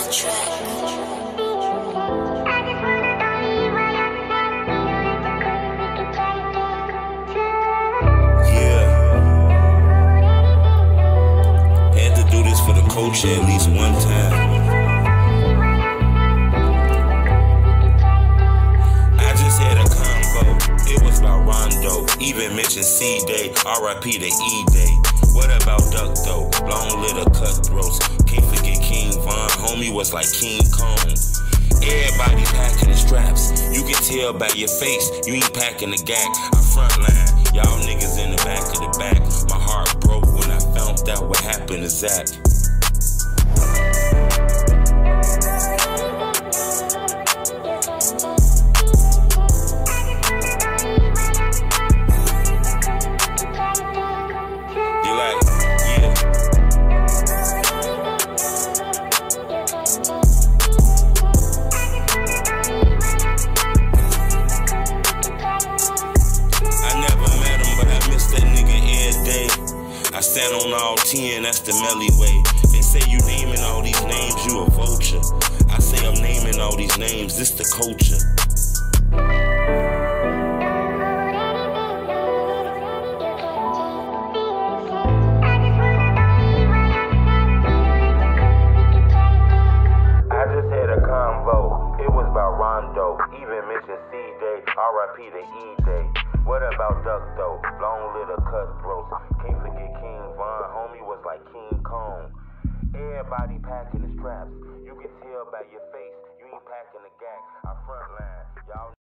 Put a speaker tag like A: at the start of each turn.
A: Had to do this for the culture at least one time. I just had a convo, it was about Rondo. Even mentioned C-Day, R.I.P. to E-Day. What about Duck though? Long live the cutthroats. Can't forget King Von, homie was like King Kong. Everybody packing the straps. You can tell by your face, you ain't packing the gag. I frontline, y'all niggas in the back of the back. My heart broke when I found out what happened to Zach. You like, yeah. I stand on all 10, that's the Melly way. They say you naming all these names, you a vulture. I say I'm naming all these names, this the culture. I just had a convo, it was about Rondo. Even mentioned C-Day, R.I.P. to E-Day. What about Duck though? Long live the cutthroats. Can't forget King Von, homie was like King Kong. Everybody packing the straps. You can tell by your face, you ain't packing the gang. I frontline, y'all